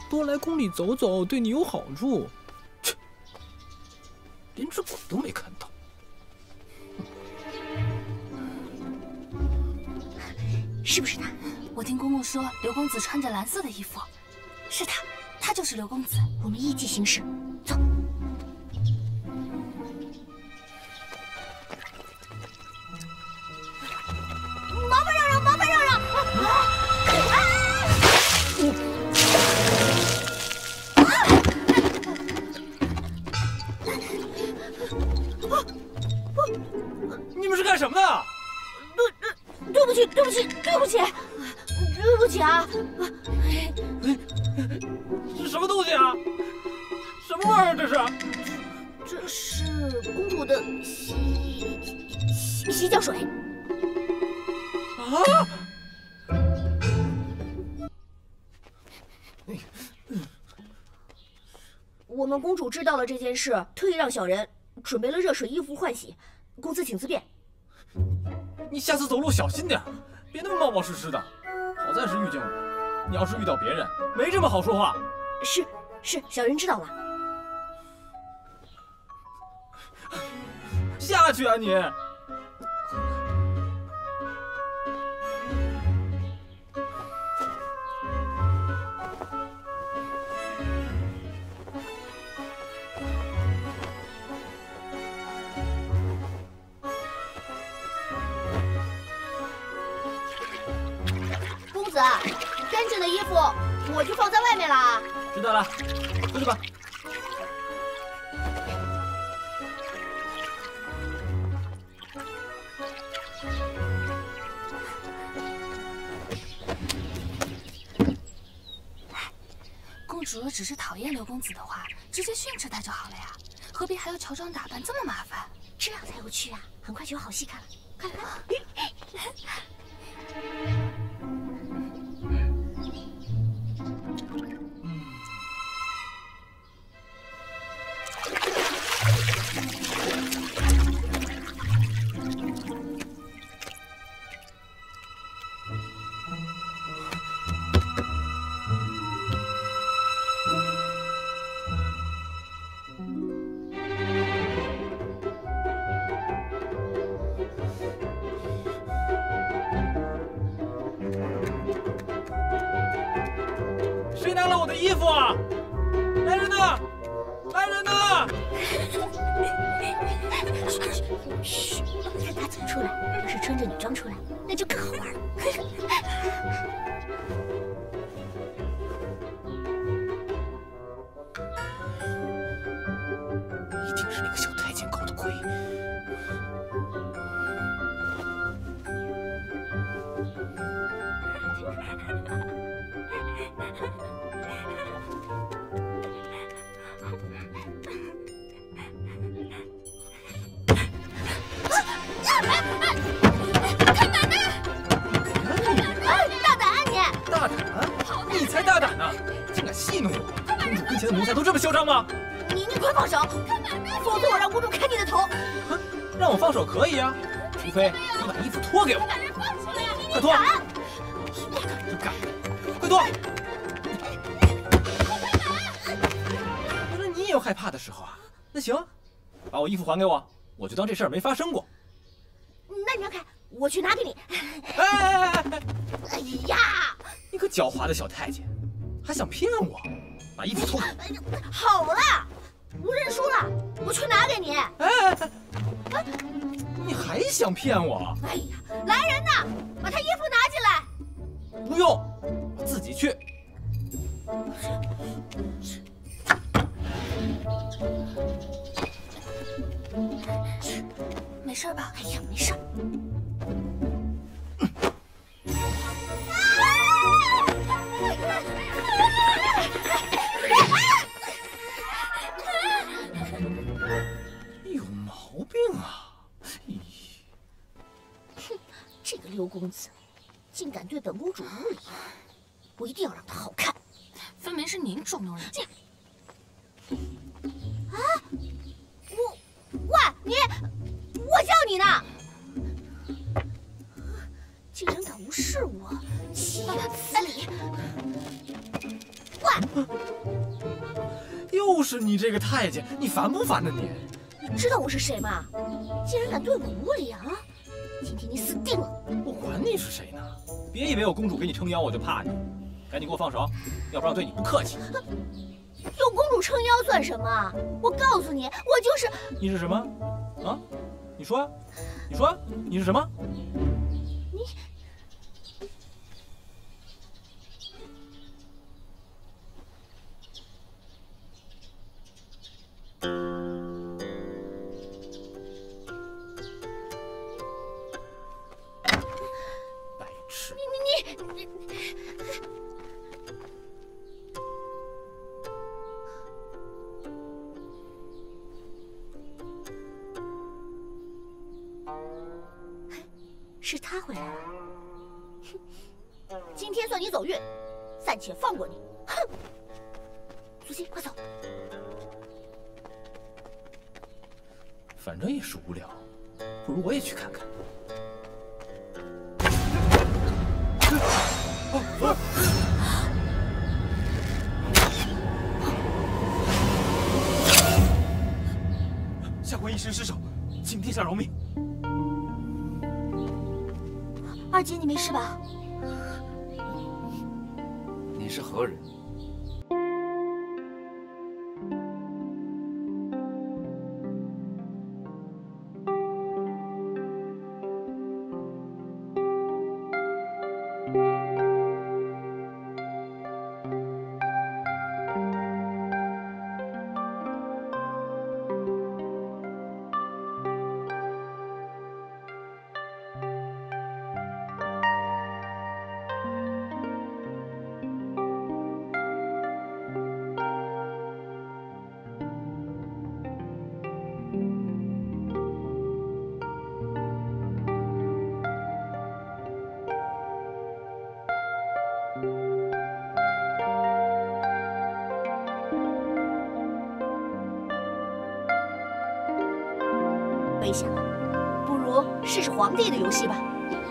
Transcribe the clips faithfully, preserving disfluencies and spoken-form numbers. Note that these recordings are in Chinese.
多来宫里走走，对你有好处。切，连只鬼都没看到。 是不是他？我听公公说，刘公子穿着蓝色的衣服，是他，他就是刘公子。我们依计行事，走。麻烦让让，麻烦让让！啊！ 你们是干什么的？ 对对不起，对不起，对不起，对不起啊！ 是什么东西啊？什么味儿啊？这是？ 这是公主的洗洗洗脚水。 啊！ 我们公主知道了这件事，特意让小人准备了热水衣服换洗。公子请自便。 你下次走路小心点，别那么冒冒失失的。好在是遇见我，你要是遇到别人，没这么好说话。 是是，小人知道了。 下去啊你！ 公子，干净的衣服我就放在外面了。 知道了，回去吧。 公主若只是讨厌刘公子的话，直接训斥他就好了呀，何必还要乔装打扮，这么麻烦？这样才有趣啊！很快就有好戏看了，快来快来！ 谁拿了我的衣服啊？来人呐！来人呐！ 嘘，看他怎么出来。要是穿着女装出来，那就更好玩了。 一定是那个小太监搞的鬼。 看奶奶！大胆啊你！ 大胆？你才大胆呢！竟敢戏弄我！公主跟前的奴才都这么嚣张吗？ 你你快放手，否则我让公主开你的头！ 哼，让我放手可以啊，除非你把衣服脱给我。快脱！你敢！快脱！原来你也有害怕的时候啊！那行，把我衣服还给我，我就当这事儿没发生过。 那你让开，我去拿给你。 哎哎哎哎！ 哎呀， 你个狡猾的小太监，还想骗我？把衣服脱开！ 好了，我认输了，我去拿给你。 哎哎哎！你还想骗我？ 哎呀，来人呐，把他衣服拿进来。 不用，我自己去。 没事吧？哎呀，没事。 有毛病啊！ 哼，这个刘公子竟敢对本公主无礼，我一定要让他好看。分明是您捉弄人家。啊！我，喂，你，我叫你呢！竟然敢无视我，岂有此理！喂， 又是你这个太监，你烦不烦呢你？ 你知道我是谁吗？竟然敢对我无礼啊！今天你死定了！ 我管你是谁呢？别以为我公主给你撑腰我就怕你，赶紧给我放手，要不然对你不客气。 有公主撑腰算什么？我告诉你，我就是…… 你是什么？啊？你说，你说你是什么？ 你。 白痴！ 你你你！是他回来了。今天算你走运，暂且放过你。哼！苏西，快走。 反正也是无聊，不如我也去看看。 下官一时失手，请殿下饶命。 二姐，你没事吧？ 你是何人？ 微笑，不如试试皇帝的游戏吧。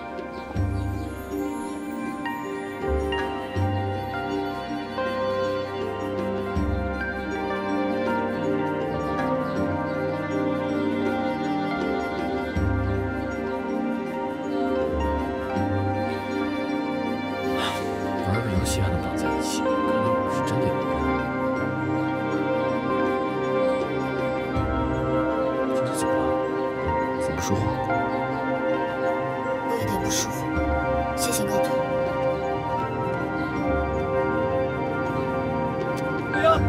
玩个游戏还能绑在一起，看来我是真的有缘。 说话， 我有点不舒服，先行告退。 对呀，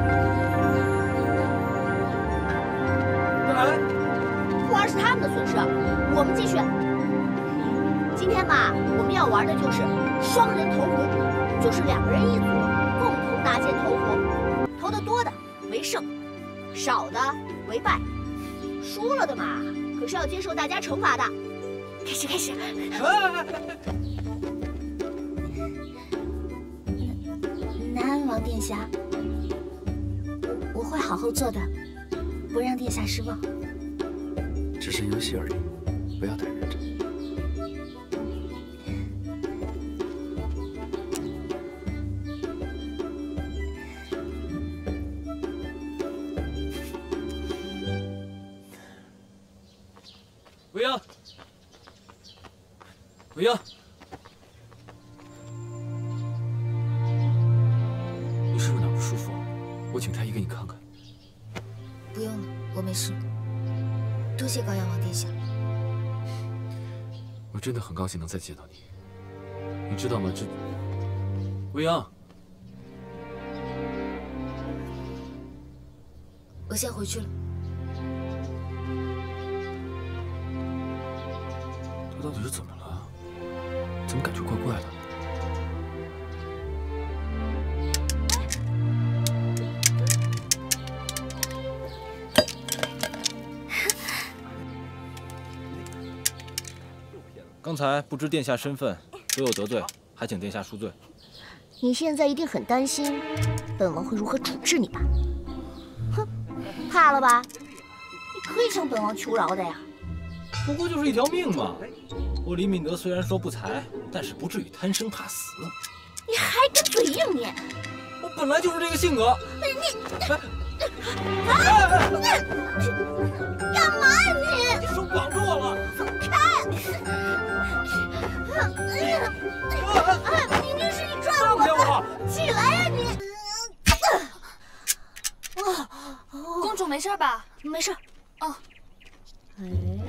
再来。 玩是他们的损失，我们继续。今天嘛，我们要玩的就是双人投壶，就是两个人一组，共同搭建投壶，投得多的为胜，少的为败，输了的嘛。 可是要接受大家惩罚的。开始，开始。 南安王殿下，我会好好做的，不让殿下失望。 只是游戏而已，不要太认真。 未央，未央， 你是不是哪不舒服？我请太医给你看看。 不用了，我没事。多谢高阳王殿下。 我真的很高兴能再见到你。你知道吗？这未央， 我先回去了。 他到底是怎么了？怎么感觉怪怪的？ 刚才不知殿下身份，所有得罪，还请殿下恕罪。 你现在一定很担心，本王会如何处置你吧？哼，怕了吧？你可以向本王求饶的呀。 不过就是一条命嘛。我李敏德虽然说不才，但是不至于贪生怕死。 你还敢嘴硬你？ 我本来就是这个性格。 你，啊！干嘛呀你？ 你手绑住我了！ 走开！明明是你拽我的！起来呀你！ 公主没事吧？ 没事。 哦。 哎，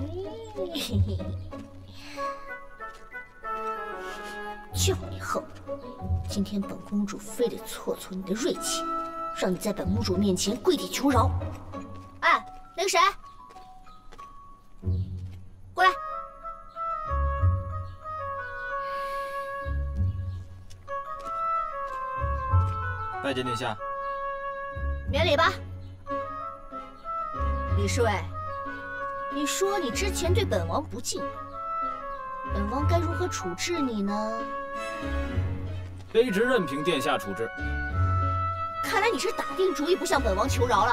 就你横！今天本公主非得挫挫你的锐气，让你在本公主面前跪地求饶。哎，那个谁，过来。 拜见殿下。 免礼吧。李侍卫，你说你之前对本王不敬，本王该如何处置你呢？ 卑职任凭殿下处置。 看来你是打定主意不向本王求饶了。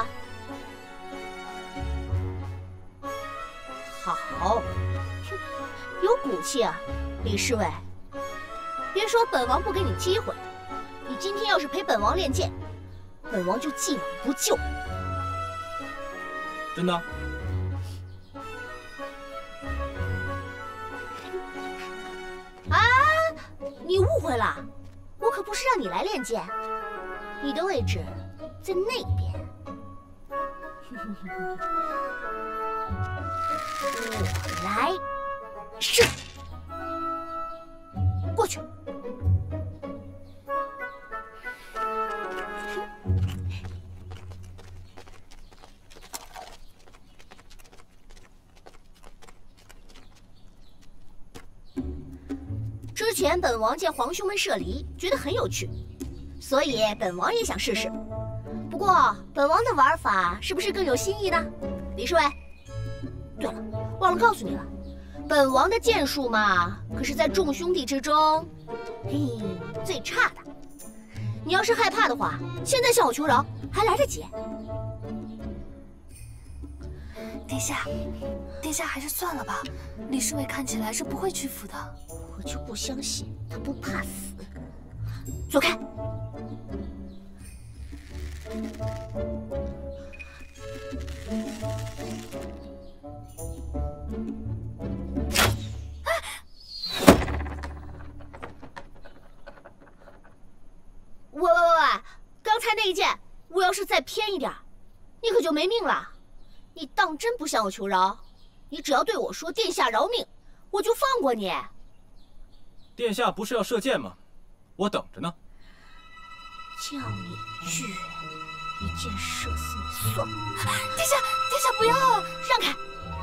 好，有骨气啊，李侍卫。别说本王不给你机会，你今天要是陪本王练剑，本王就既往不咎。 真的？ 啊，你误会了，我可不是让你来练剑，你的位置在那边。我来是过去。之前本王见皇兄们射离，觉得很有趣，所以本王也想试试。不过本王的玩法是不是更有新意呢？李侍卫。对了，忘了告诉你了，本王的剑术嘛，可是在众兄弟之中，嘿，最差的。你要是害怕的话，现在向我求饶还来得及。 殿下，殿下还是算了吧。李侍卫看起来是不会屈服的。 我就不相信他不怕死。走开！喂喂喂喂！刚才那一剑，我要是再偏一点，你可就没命了。你当真不向我求饶？你只要对我说“殿下饶命”，我就放过你。 殿下不是要射箭吗？我等着呢。 叫你一句，一箭射死你算了。 殿下，殿下不要啊！ 让开！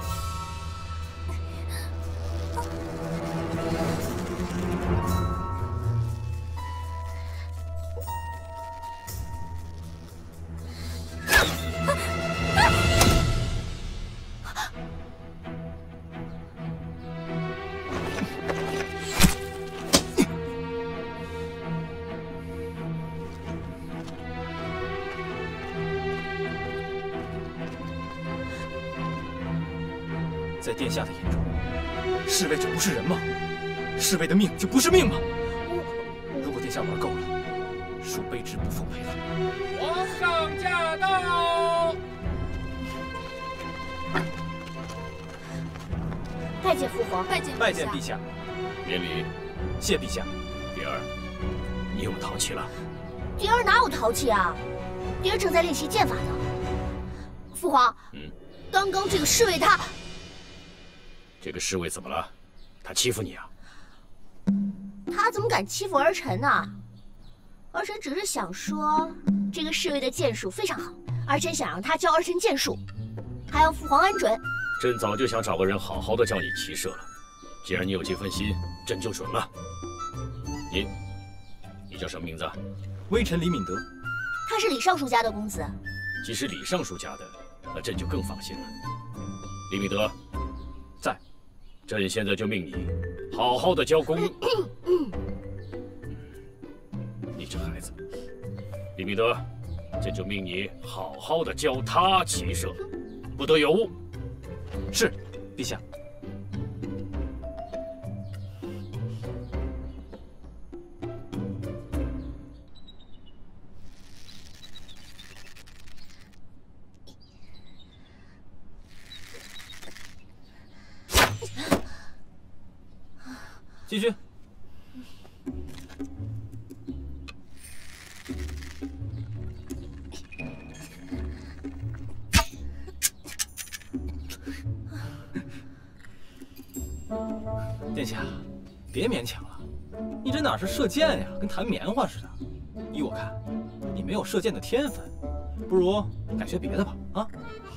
在殿下的眼中，侍卫就不是人吗？侍卫的命就不是命吗？如果殿下玩够了，恕卑职不奉陪了。 皇上驾到！ 拜见父皇， 拜见拜见陛下。 免礼。 谢陛下。 蝶儿，你有淘气了？ 蝶儿哪有淘气啊？蝶儿正在练习剑法呢。父皇， 嗯， 刚刚这个侍卫他…… 这个侍卫怎么了？他欺负你啊？ 他怎么敢欺负儿臣呢？儿臣只是想说，这个侍卫的剑术非常好，儿臣想让他教儿臣剑术，还要父皇恩准。 朕早就想找个人好好的教你骑射了。既然你有这份心，朕就准了。你，你叫什么名字？ 微臣李敏德。 他是李尚书家的公子。 既是李尚书家的，那朕就更放心了。李敏德， 在。 朕现在就命你好好的教功。你这孩子，李敏德，朕就命你好好的教他骑射，不得有误。 是，陛下。 继续。殿下，别勉强了，你这哪是射箭呀，跟弹棉花似的。依我看，你没有射箭的天分，不如改学别的吧。啊！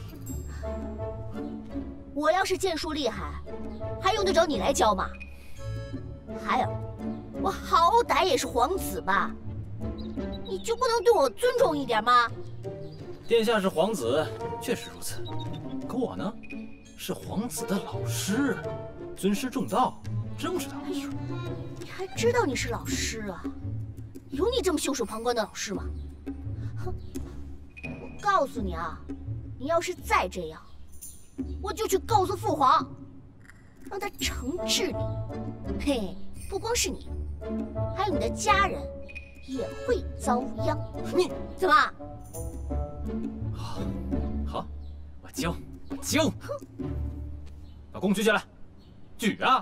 我要是箭术厉害，还用得着你来教吗？还有，我好歹也是皇子吧，你就不能对我尊重一点吗？ 殿下是皇子，确实如此。可我呢，是皇子的老师，尊师重道，知不知道？ 哎呦，你还知道你是老师啊？有你这么袖手旁观的老师吗？哼！我告诉你啊，你要是再这样，我就去告诉父皇，让他惩治你。嘿，不光是你，还有你的家人也会遭殃。 你怎么？ 好，好，我教，我教。把弓举起来，举啊！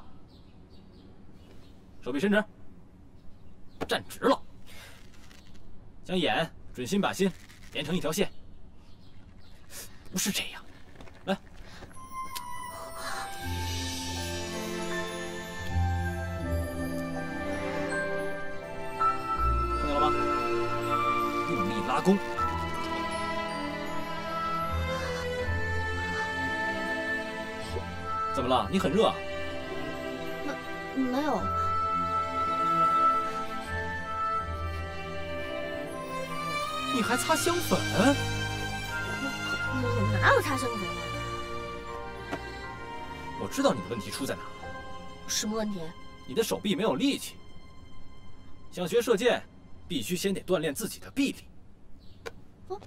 手臂伸直，站直了。将眼准心把心连成一条线，不是这样。来，看到了吗？用力拉弓。怎么了？你很热啊？ 没没有。 你还擦香粉？ 我哪有擦香粉啊？ 我知道你的问题出在哪。 什么问题？ 你的手臂没有力气。想学射箭，必须先得锻炼自己的臂力。哦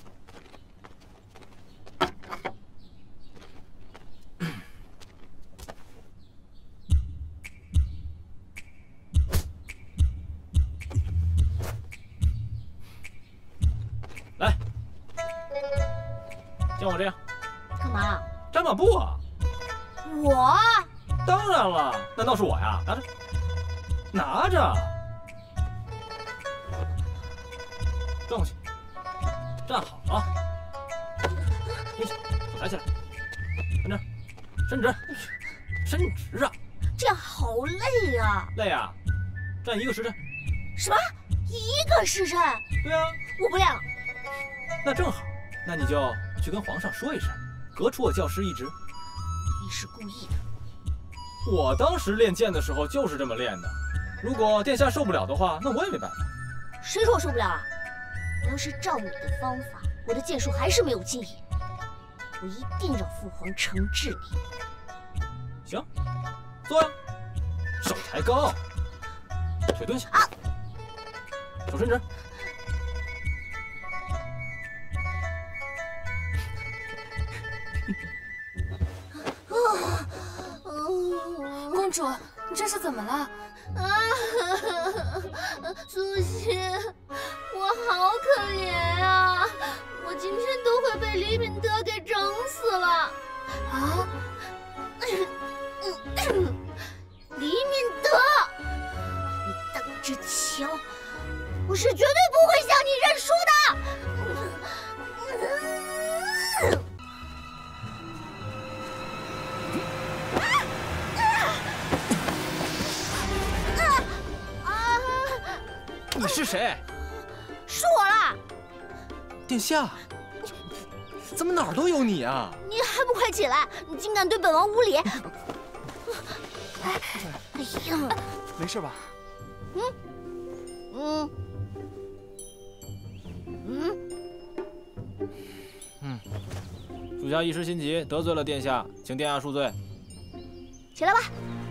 来，像我这样， 干嘛？ 站马步啊！ 我？ 当然了，难道是我呀？拿着，拿着，转过去，站好啊！蹲下，手抬起来，跟着，伸直，伸直啊！ 这样好累啊！ 累啊！站一个时辰。 什么？一个时辰？ 对啊。 我不练了。 那正好，那你就去跟皇上说一声，革除我教师一职。 你是故意的。 我当时练剑的时候就是这么练的。如果殿下受不了的话，那我也没办法。 谁说我受不了啊？要是照你的方法，我的剑术还是没有进益，我一定让父皇惩治你。 行，坐呀，手抬高，腿蹲下，啊、手伸直。 公主，你这是怎么了？ 啊，苏心，我好可怜啊！我今天都快被李敏德给整死了。 啊！ 李敏德，你等着瞧，我是绝对不会向你认输的。 你是谁？ 是我啦！ 殿下，怎么哪儿都有你啊？ 你还不快起来！你竟敢对本王无礼！哎呀， 没事吧？ 嗯嗯嗯嗯，属下一时心急得罪了殿下，请殿下恕罪。 起来吧。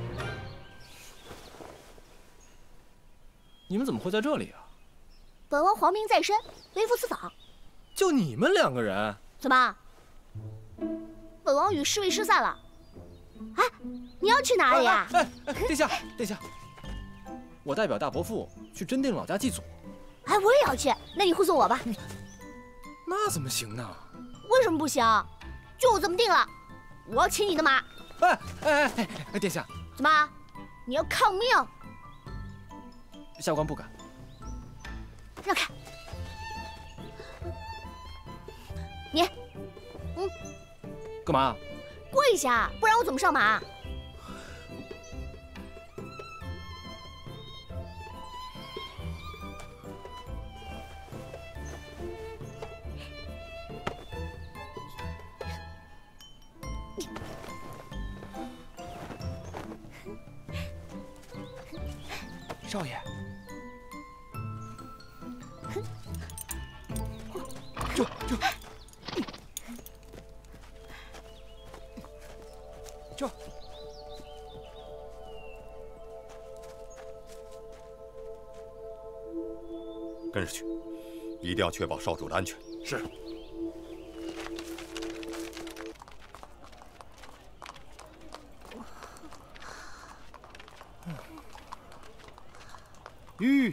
你们怎么会在这里啊？ 本王皇命在身，微服私访。 就你们两个人？ 怎么？本王与侍卫失散了。哎，你要去哪里呀？ 哎哎，殿下，殿下，我代表大伯父去真定老家祭祖。 哎，我也要去，那你护送我吧。 那怎么行呢？ 为什么不行？就这么定了，我要骑你的马。 哎哎哎哎，殿下， 怎么？ 你要抗命！ 下官不敢。 让开！你，嗯， 干嘛？ 跪下，不然我怎么上马？ 少爷，这这这， 跟着去，一定要确保少主的安全。 是。 吁，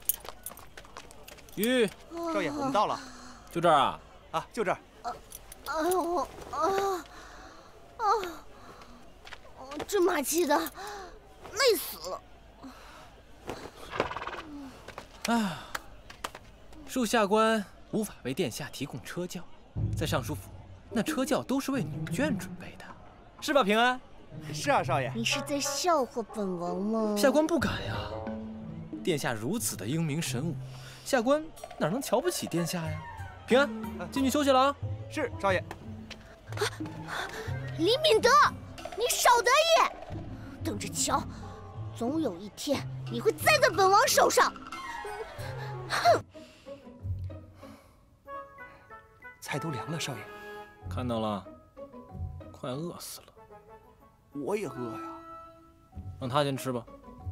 吁， 少爷，我们到了。 就这儿啊？ 啊，就这儿。 哎呦，啊啊！这马骑的，累死了。 啊，属下官无法为殿下提供车轿，在尚书府，那车轿都是为女眷准备的，是吧？平安？ 是啊，少爷。 你是在笑话本王吗？ 下官不敢呀。殿下如此的英明神武，下官哪能瞧不起殿下呀？平安，进去休息了啊。 是，少爷。 李敏德，你少得意！等着瞧，总有一天你会栽在本王手上。哼！ 菜都凉了，少爷。 看到了，快饿死了。 我也饿呀。 让他先吃吧。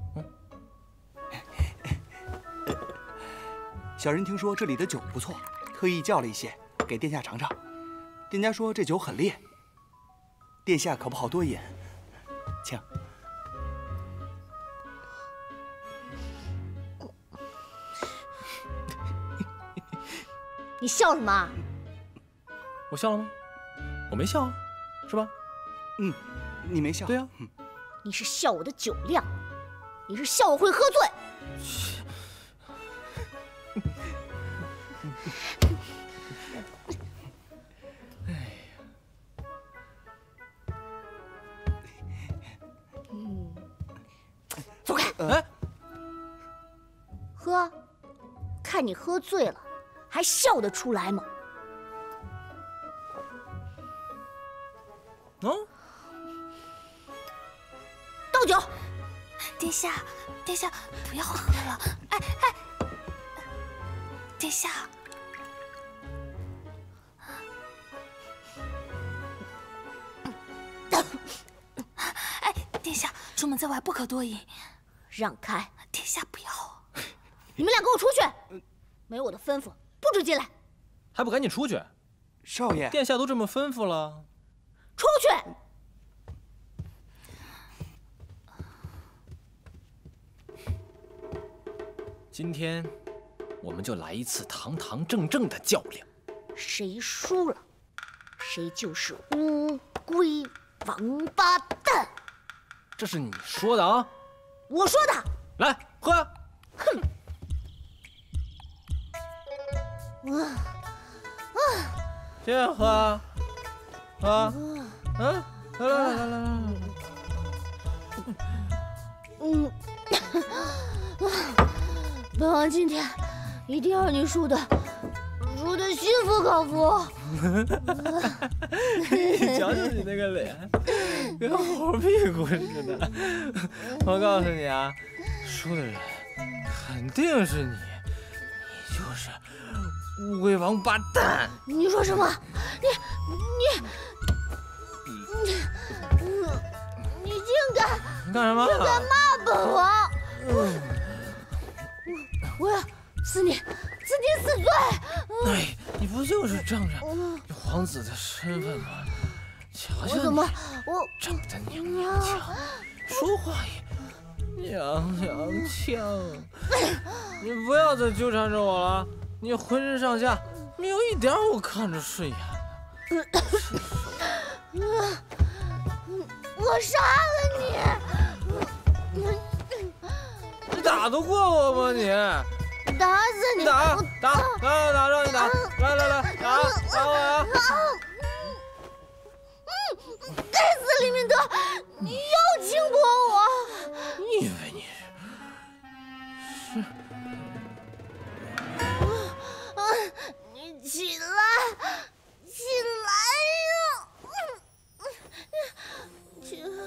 小人听说这里的酒不错，特意叫了一些给殿下尝尝。店家说这酒很烈，殿下可不好多饮，请。 你笑什么？ 我笑了吗？我没笑啊，是吧？ 嗯，你没笑。 对呀、啊。 你是笑我的酒量，你是笑我会喝醉。走开！ 哎， 喝，看你喝醉了，还笑得出来吗？ 嗯， 倒酒。 殿下，殿下，不要喝了！哎哎，殿下。哎，殿下，出门在外不可多饮。 让开！ 殿下不要！ 你们俩给我出去！没我的吩咐，不准进来！ 还不赶紧出去！ 少爷， 殿下都这么吩咐了。 出去！ 今天，我们就来一次堂堂正正的较量。 谁输了，谁就是乌龟王八蛋。 这是你说的啊？ 我说的。 来喝。 哼。啊啊！ 接着喝啊！啊！嗯，来来来来来来。 嗯。本王今天一定让你输的，输的心服口服。 你瞧瞧你那个脸，跟猴屁股似的。我告诉你啊，输的人肯定是你，你就是乌龟王八蛋。 你说什么？你你你你竟敢干什么？ 竟敢骂本王！嗯我要死你，死你死罪！ 哎，你不就是仗着你皇子的身份吗？瞧瞧我怎么你， 我长得娘娘腔，说话也娘娘腔。你不要再纠缠着我了，你浑身上下没有一点我看着顺眼的。 我杀了你！ 你打得过我吗你？ 打死你！ 打打打打让你打！来来来，打打我呀！ 该死，李明德，你又轻薄我！ 你以为你是？ 啊！你起来，起来呀！起来。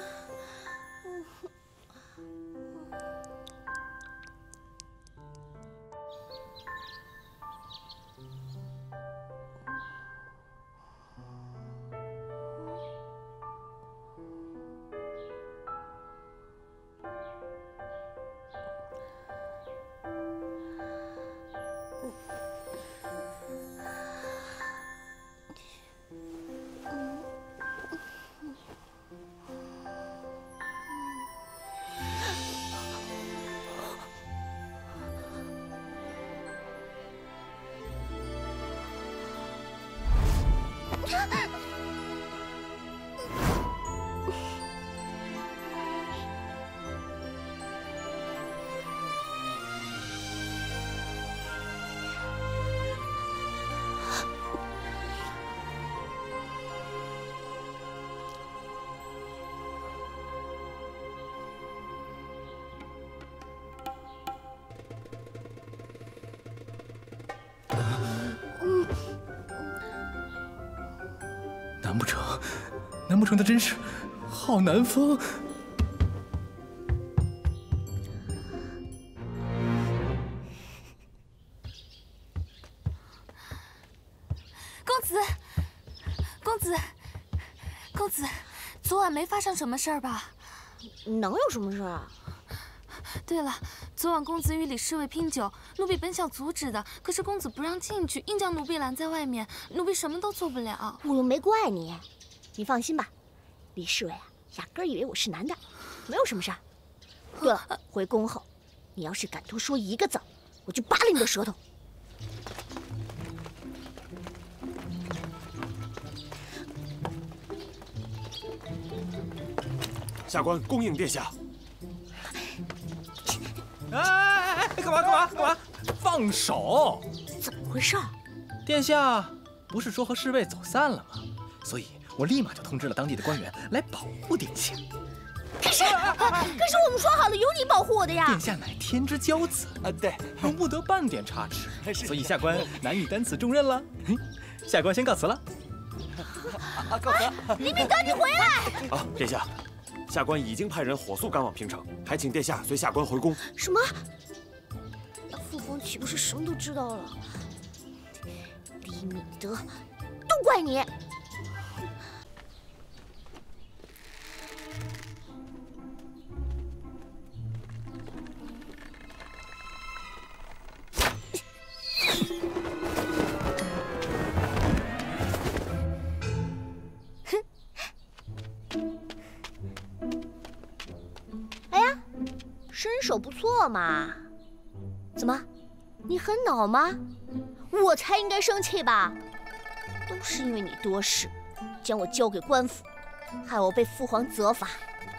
难不成，难不成他真是郝南风？ 公子，公子，公子，昨晚没发生什么事儿吧？ 能有什么事啊？ 对了，昨晚公子与李侍卫拼酒，奴婢本想阻止的，可是公子不让进去，硬将奴婢拦在外面，奴婢什么都做不了。 我又没怪你，你放心吧，李侍卫啊，压根儿以为我是男的，没有什么事儿。对了，回宫后，你要是敢多说一个字，我就扒了你的舌头。 下官恭迎殿下。 哎哎哎！干嘛干嘛干嘛？放手！ 怎么回事？ 殿下不是说和侍卫走散了吗？所以我立马就通知了当地的官员来保护殿下。 可是，可是我们说好了由你保护我的呀！ 殿下乃天之骄子啊，对， 容不得半点差池，所以下官难以担此重任了。下官先告辞了。 啊，告辞。 李明德，你回来！ 啊，殿下。 下官已经派人火速赶往平城，还请殿下随下官回宫。 什么？父皇岂不是什么都知道了？李敏德，都怪你！身手不错嘛，怎么，你很恼吗？我才应该生气吧？都是因为你多事，将我交给官府，害我被父皇责罚。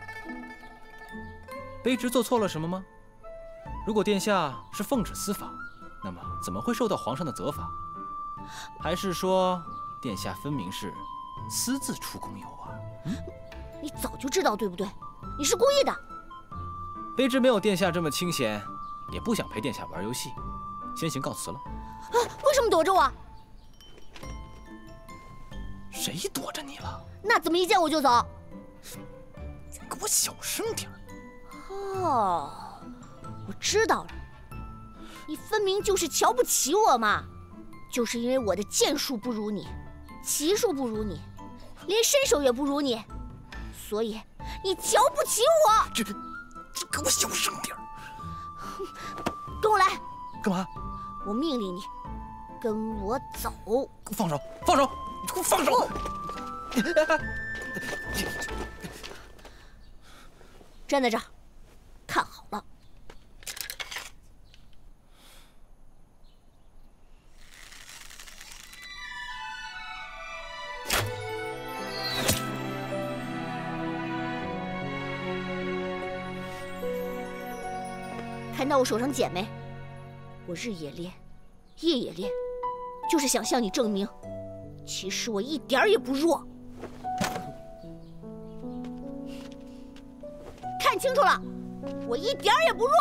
卑职做错了什么吗？如果殿下是奉旨司法，那么怎么会受到皇上的责罚？还是说，殿下分明是私自出宫游玩？嗯， 你早就知道对不对？你是故意的。 卑职没有殿下这么清闲，也不想陪殿下玩游戏，先行告辞了。 啊，为什么躲着我？ 谁躲着你了？ 那怎么一见我就走？ 给我小声点儿。 哦，我知道了，你分明就是瞧不起我嘛，就是因为我的剑术不如你，骑术不如你，连身手也不如你，所以你瞧不起我。 这。 这给我小声点儿！ 跟我来！ 干嘛？ 我命令你，跟我走！ 放手！放手！你给我放手！ 站在这儿，看好了。 看到我手上茧没？我日也练，夜也练，就是想向你证明，其实我一点儿也不弱。看清楚了，我一点儿也不弱。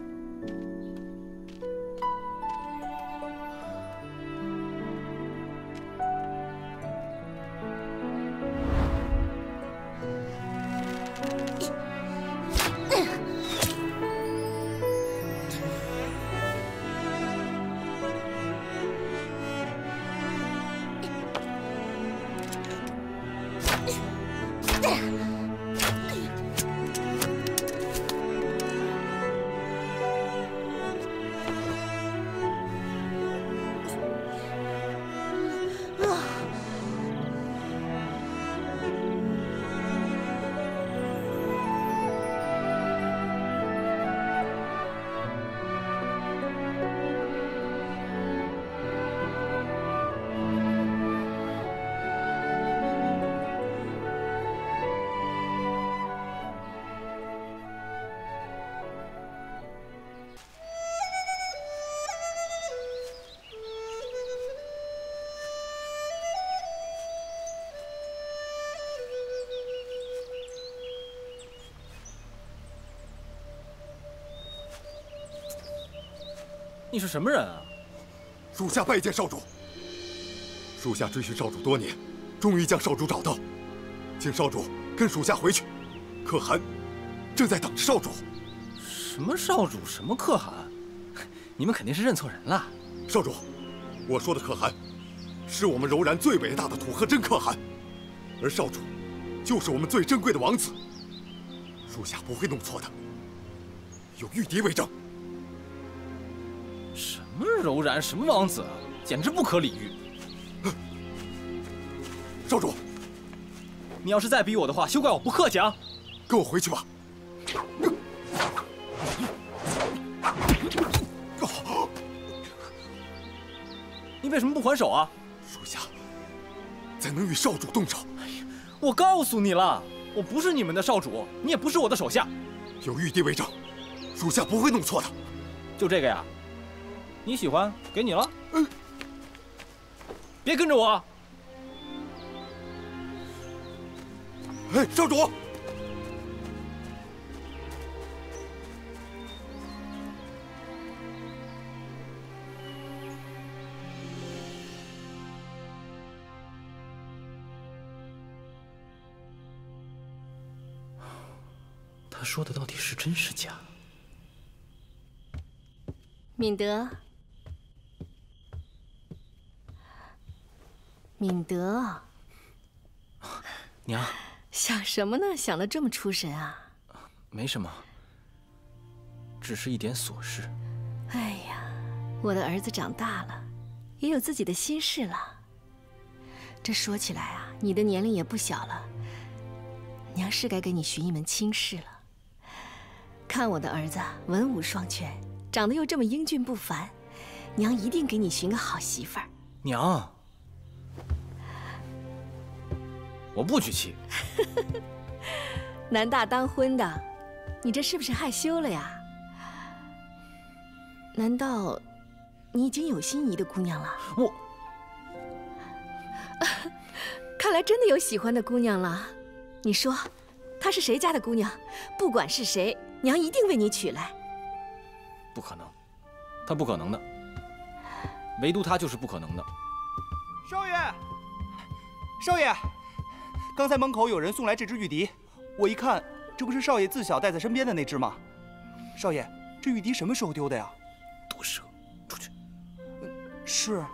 你是什么人啊？ 属下拜见少主。属下追寻少主多年，终于将少主找到，请少主跟属下回去。可汗正在等着少主。 什么少主？什么可汗？你们肯定是认错人了。 少主，我说的可汗，是我们柔然最伟大的土和真可汗，而少主，就是我们最珍贵的王子。属下不会弄错的，有玉笛为证。 什么柔然，什么王子啊，简直不可理喻！ 少主， 你要是再逼我的话，休怪我不客气啊！ 跟我回去吧。 你为什么不还手啊？ 属下怎能与少主动手？ 哎呀，我告诉你了，我不是你们的少主，你也不是我的手下。 有玉帝为证，属下不会弄错的。 就这个呀？ 你喜欢，给你了。嗯，别跟着我。 哎，少主， 他说的到底是真是假？ 敏德。 敏德， 娘， 想什么呢？想得这么出神啊？ 没什么，只是一点琐事。 哎呀，我的儿子长大了，也有自己的心事了。这说起来啊，你的年龄也不小了，娘是该给你寻一门亲事了。看我的儿子文武双全，长得又这么英俊不凡，娘一定给你寻个好媳妇儿。 娘。 我不娶妻。 男大当婚的，你这是不是害羞了呀？难道你已经有心仪的姑娘了？ 我， 看来真的有喜欢的姑娘了。你说，她是谁家的姑娘？不管是谁，娘一定为你娶来。 不可能，她不可能的，唯独她就是不可能的。 少爷，少爷。 刚才门口有人送来这只玉笛，我一看，这不是少爷自小带在身边的那只吗？少爷，这玉笛什么时候丢的呀？ 毒蛇，出去。 是。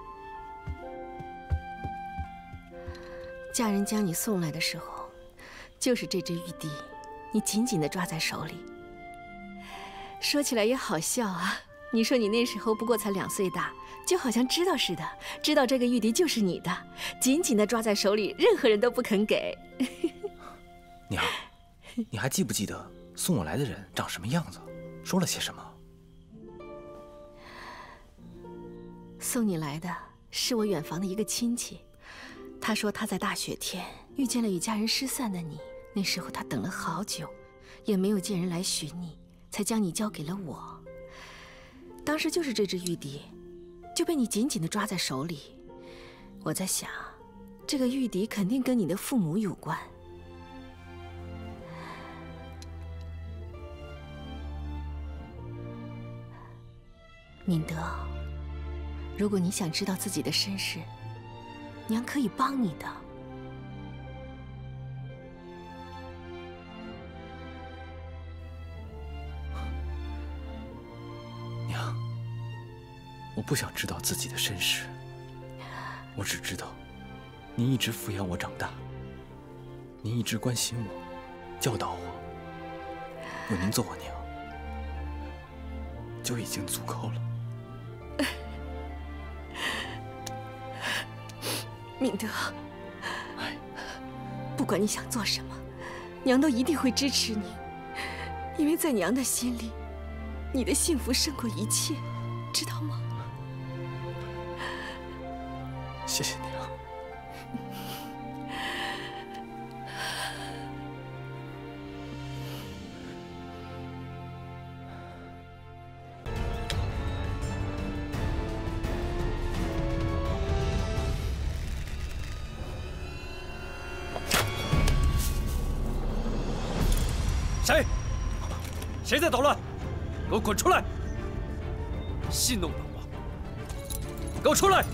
家人将你送来的时候，就是这只玉笛，你紧紧地抓在手里。说起来也好笑啊，你说你那时候不过才两岁大。 就好像知道似的，知道这个玉笛就是你的，紧紧地抓在手里，任何人都不肯给。 娘，你还记不记得送我来的人长什么样子，说了些什么？ 送你来的是我远房的一个亲戚，他说他在大雪天遇见了与家人失散的你，那时候他等了好久，也没有见人来寻你， 才将你交给了我。当时就是这只玉笛，就被你紧紧地抓在手里。我在想，这个玉笛肯定跟你的父母有关。敏德，如果你想知道自己的身世，娘可以帮你的。 娘，我不想知道自己的身世，我只知道，您一直抚养我长大，您一直关心我，教导我，有您做我娘，就已经足够了。 敏德，不管你想做什么，娘都一定会支持你，因为在娘的心里，你的幸福胜过一切，知道吗？ 谢谢娘。 谁？谁在捣乱？给我滚出来！戏弄本王！给我出来！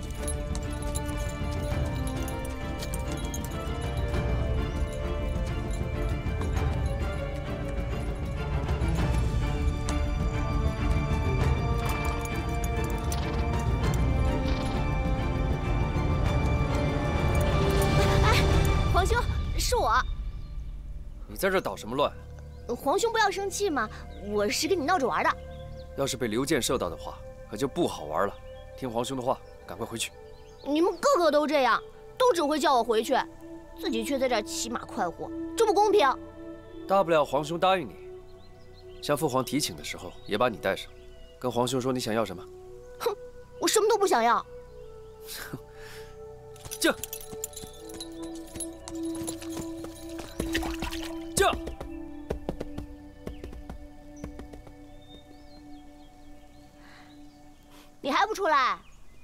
哎，皇兄，是我。 你在这捣什么乱？ 皇兄不要生气嘛，我是跟你闹着玩的。 要是被刘健射到的话，可就不好玩了。听皇兄的话，赶快回去。 你们个个都这样，都只会叫我回去，自己却在这儿骑马快活，这不公平。 大不了皇兄答应你，向父皇提请的时候也把你带上，跟皇兄说你想要什么。 哼，我什么都不想要。 驾！驾！ 你还不出来？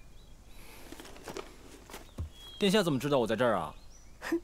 殿下怎么知道我在这儿啊？ 哼，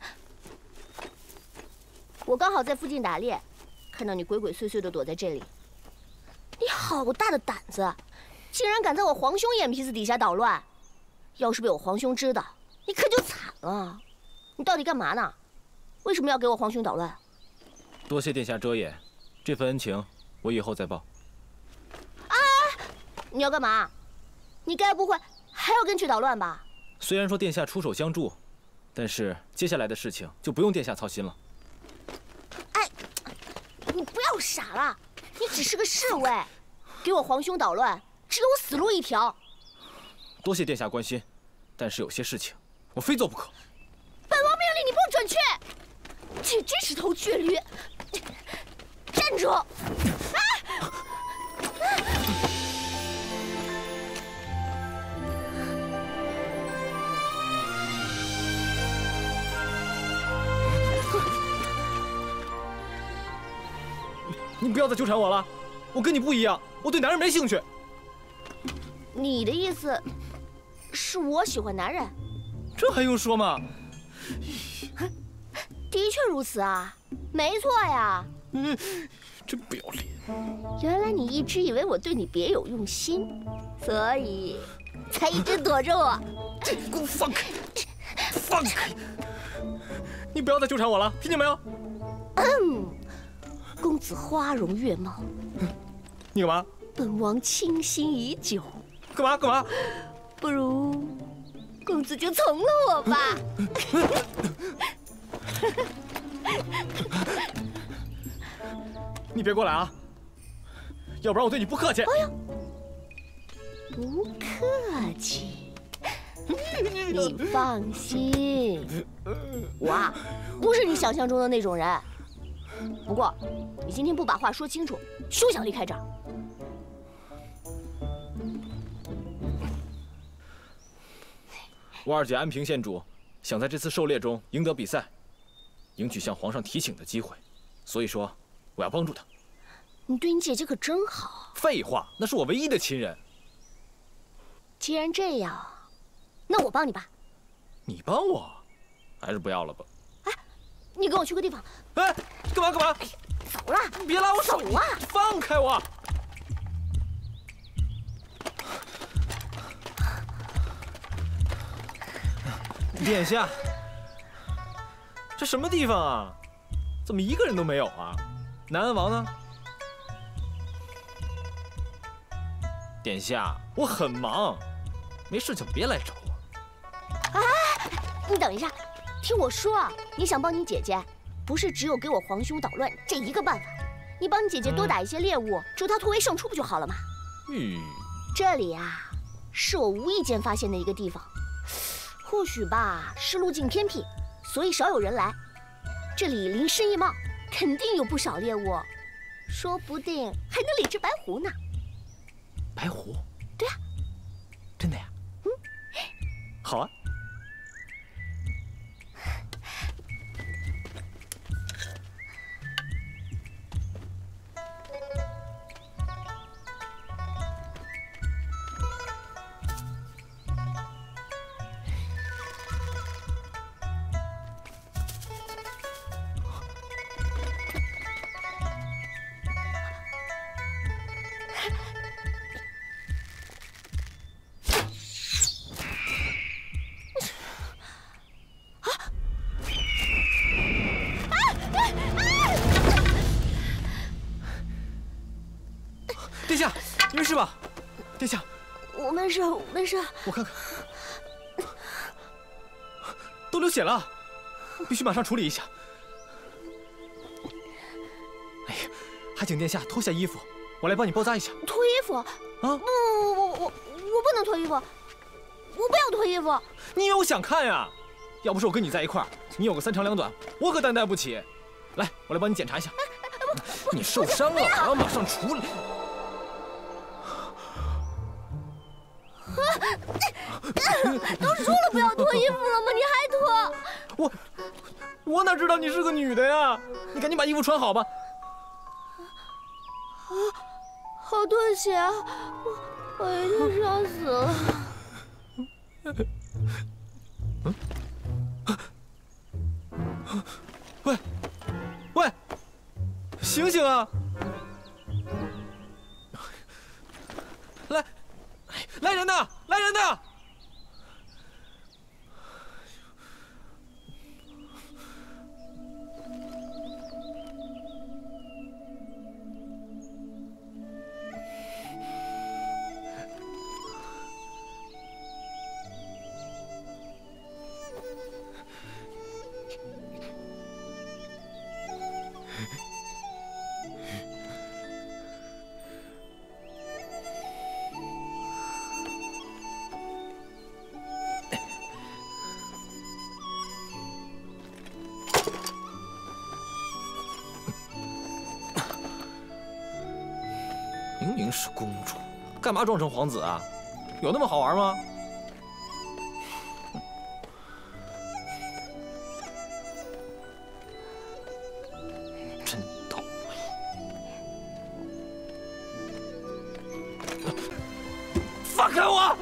我刚好在附近打猎，看到你鬼鬼祟祟的躲在这里。你好大的胆子，竟然敢在我皇兄眼皮子底下捣乱！要是被我皇兄知道，你可就惨了。你到底干嘛呢？为什么要给我皇兄捣乱？ 多谢殿下遮掩，这份恩情我以后再报。 啊！你要干嘛？你该不会还要跟去捣乱吧？ 虽然说殿下出手相助，但是接下来的事情就不用殿下操心了。 哎，你不要傻了，你只是个侍卫，给我皇兄捣乱，只有死路一条。 多谢殿下关心，但是有些事情我非做不可。 本王命令你不准去！这真是头倔驴！站住！啊！ 你不要再纠缠我了，我跟你不一样，我对男人没兴趣。 你的意思是我喜欢男人？ 这还用说吗？ 的确如此啊，没错呀。 嗯，真不要脸。 原来你一直以为我对你别有用心，所以才一直躲着我。 给我放开！放开！你不要再纠缠我了，听见没有？ 嗯，公子花容月貌， 你干嘛？ 本王倾心已久。 干嘛干嘛？ 不如公子就从了我吧。 你别过来啊，要不然我对你不客气。 哎呀，不客气，你放心，我啊不是你想象中的那种人。不过，你今天不把话说清楚，休想离开这儿。 我二姐安平县主想在这次狩猎中赢得比赛，赢取向皇上提请的机会，所以说我要帮助她。 你对你姐姐可真好。 废话，那是我唯一的亲人。 既然这样，那我帮你吧。 你帮我，还是不要了吧？ 哎，你跟我去个地方。 哎，干嘛干嘛？ 走了！ 别拉我手啊！ 放开我！殿下，这什么地方啊？怎么一个人都没有啊？南安王呢？殿下，我很忙，没事就别来找我。 哎，你等一下，听我说啊，你想帮你姐姐，不是只有给我皇兄捣乱这一个办法，你帮你姐姐多打一些猎物，助她突围胜出不就好了吗？ 嗯， 这里啊，是我无意间发现的一个地方。或许吧，是路径偏僻，所以少有人来。这里林深一茂，肯定有不少猎物，说不定还能领只白狐呢。 白狐？ 对啊。 真的呀？ 嗯。 好啊。殿下，你没事吧？殿下， 我没事，我没事。 我看看，都流血了，必须马上处理一下。哎呀，还请殿下脱下衣服，我来帮你包扎一下。 脱衣服？啊！不不不不，我我我不能脱衣服，我不要脱衣服。 你以为我想看呀？要不是我跟你在一块儿，你有个三长两短，我可担待不起。来，我来帮你检查一下。你受伤了，我要马上处理。 都说了不要脱衣服了吗？你还脱？ 我我哪知道你是个女的呀？你赶紧把衣服穿好吧。 啊，好多血啊！我我一定伤死了。 喂喂，醒醒啊！来来人呐！来人呐！明明是公主，干嘛装成皇子啊？有那么好玩吗？真倒霉！放开我！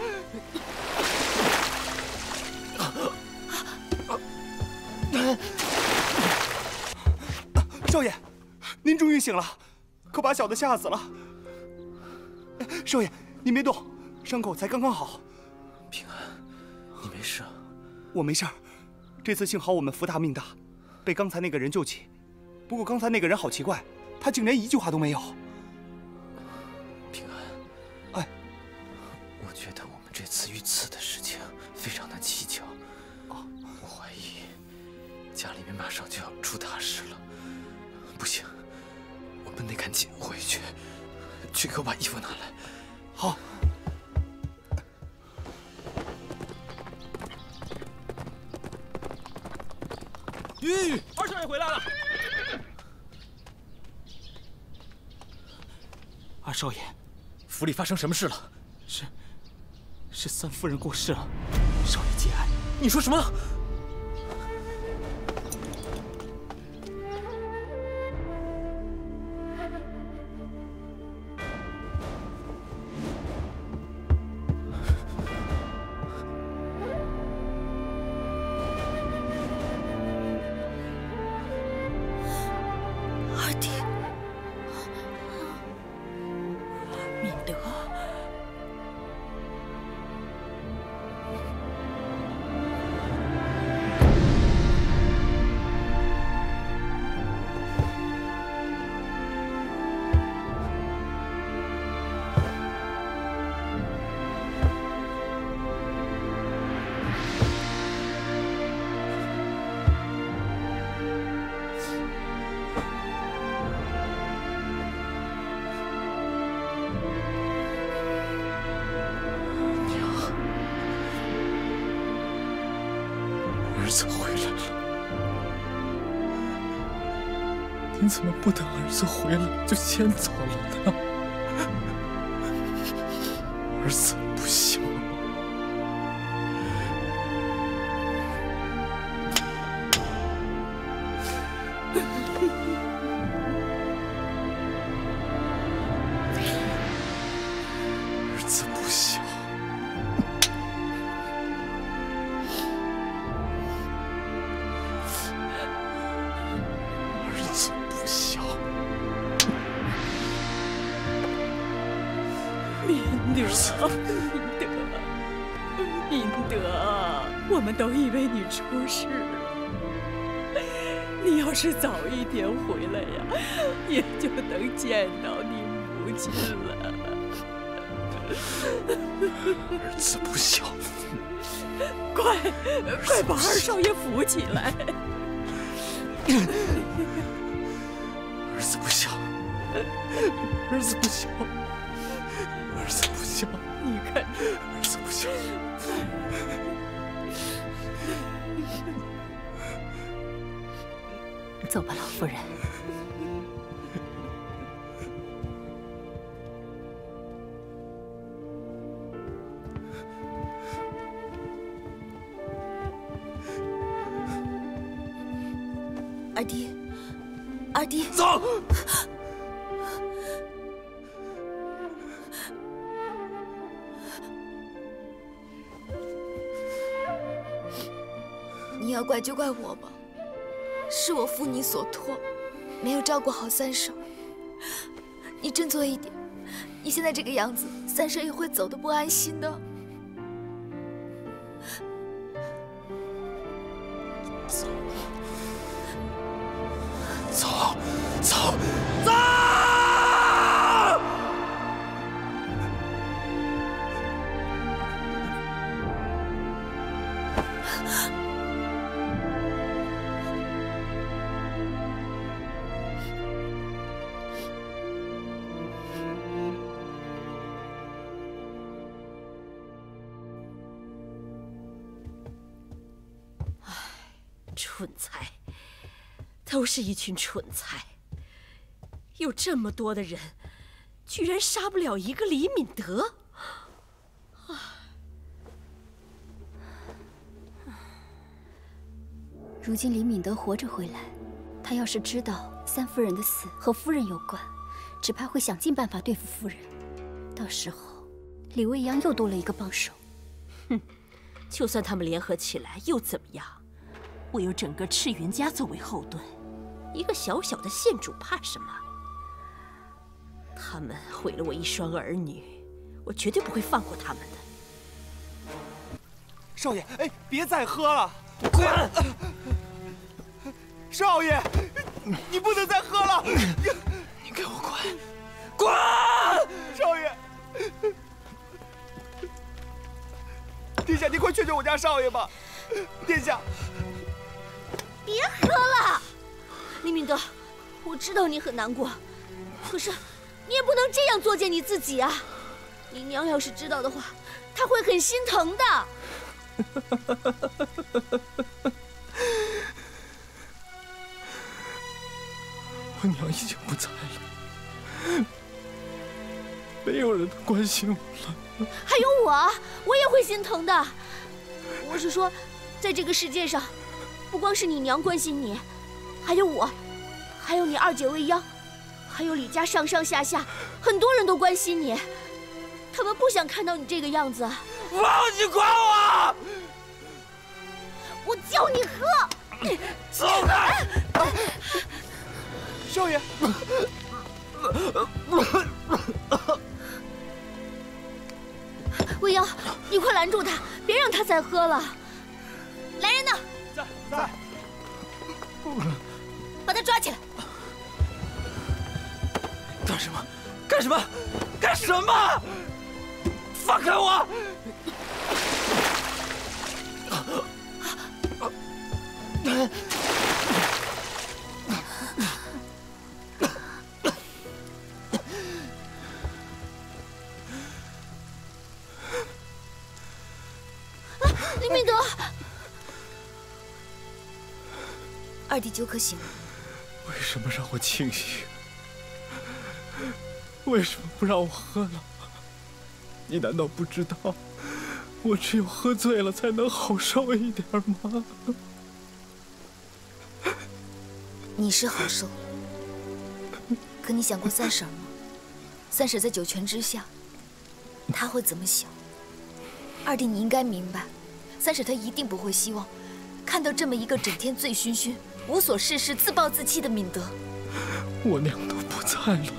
少爷，您终于醒了，可把小的吓死了。少爷，您别动，伤口才刚刚好。 平安，你没事？ 我没事儿，这次幸好我们福大命大，被刚才那个人救起。不过刚才那个人好奇怪，他竟然一句话都没有。 平安， 哎， 我觉得我们这次遇刺的事情非常的蹊跷。哦，我怀疑家里面马上就要出大事了。不行，我们得赶紧回去，去给我把衣服拿来。 好。 吁，二少爷回来了。 二少爷， 府里发生什么事了？ 是，是三夫人过世了，少爷节哀。 你说什么？ 儿子回来了，您怎么不等儿子回来就先走了呢？儿子不行。儿子不行。儿子不行。 明德，明德，明德，我们都以为你出事了。你要是早一点回来呀，也就能见到你母亲了。 儿子不行， 快，快把二少爷扶起来！ 儿子不行，儿子不行，儿子不行， 你看， 儿子不行。 走吧，老夫人。 二弟，二弟， 走！ 你要怪就怪我吧，是我负你所托，没有照顾好三婶。你振作一点，你现在这个样子，三婶也会走得不安心的。 走，走，走，走！ 蠢材，都是一群蠢材。有这么多的人，居然杀不了一个李敏德。 如今李敏德活着回来，他要是知道三夫人的死和夫人有关，只怕会想尽办法对付夫人。到时候，李未央又多了一个帮手。 哼，就算他们联合起来又怎么样？我有整个赤云家作为后盾，一个小小的县主怕什么？他们毁了我一双儿女，我绝对不会放过他们的。 少爷，哎，别再喝了！ 滚！ 少爷，你不能再喝了！ 你给我滚！ 滚！ 少爷，殿下，您快劝劝我家少爷吧！殿下， 别喝了，李敏德，我知道你很难过，可是你也不能这样作践你自己啊！你娘要是知道的话，她会很心疼的。 我娘已经不在了，没有人关心我了。 还有我，我也会心疼的。我是说，在这个世界上，不光是你娘关心你，还有我，还有你二姐未央，还有李家上上下下很多人都关心你。他们不想看到你这个样子。 王，你管我！ 我叫你喝！ 走开！ 少爷， 未央，你快拦住他，别让他再喝了。来人呐！ 在在， 把他抓起来！ 干什么？干什么？干什么？放开我！ 李敏德， 二弟酒可醒了。 为什么让我清醒？为什么不让我喝了？你难道不知道，我只有喝醉了才能好受一点吗？ 你是好受，可你想过三婶吗？三婶在九泉之下，她会怎么想？二弟，你应该明白，三婶她一定不会希望看到这么一个整天醉醺醺、无所事事、自暴自弃的敏德。 我娘都不在了。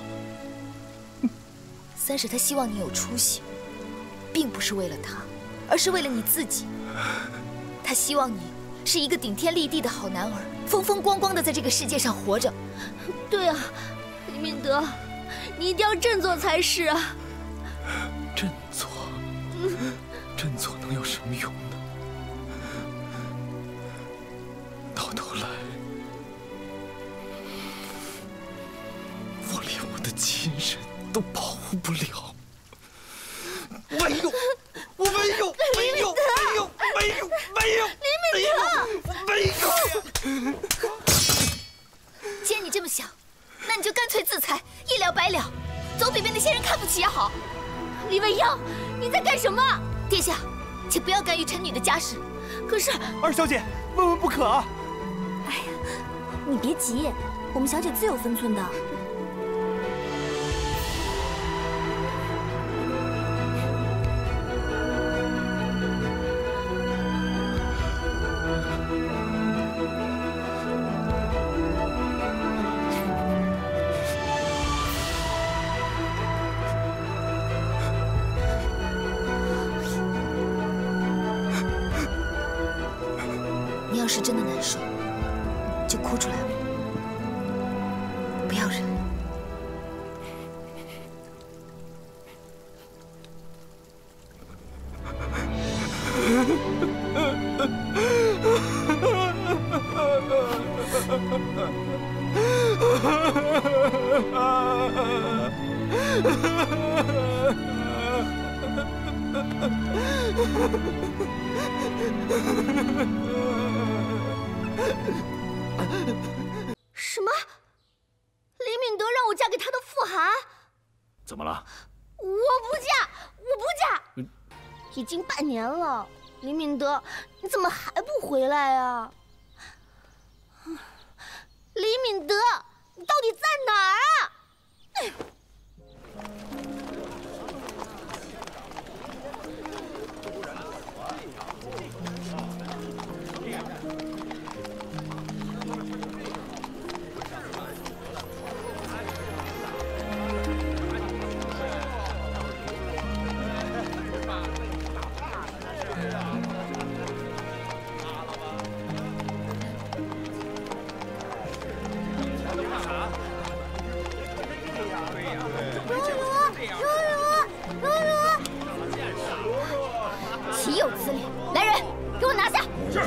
三婶她希望你有出息，并不是为了她，而是为了你自己。她希望你是一个顶天立地的好男儿，风风光光的在这个世界上活着。 对啊，李敏德，你一定要振作才是啊！ 振作，振作能有什么用呢？到头来，我连我的亲人都保护不了。 没有，我没有，没有，没有，没有，没有， 李敏德， 没有呀！ 既然你这么想，那你就干脆自裁，一了百了，总比被那些人看不起要好。 李未央，你在干什么？ 殿下，请不要干预臣女的家事。 可是， 二小姐，万万不可啊！ 哎呀，你别急，我们小姐自有分寸的。 你要是真的难受，就哭出来吧，不要忍。 什么？李敏德让我嫁给他的富含？ 怎么了？ 我不嫁，我不嫁！嗯、已经半年了，李敏德，你怎么还不回来啊？李敏德，你到底在哪儿啊？哎岂有此理！来人，给我拿下！是。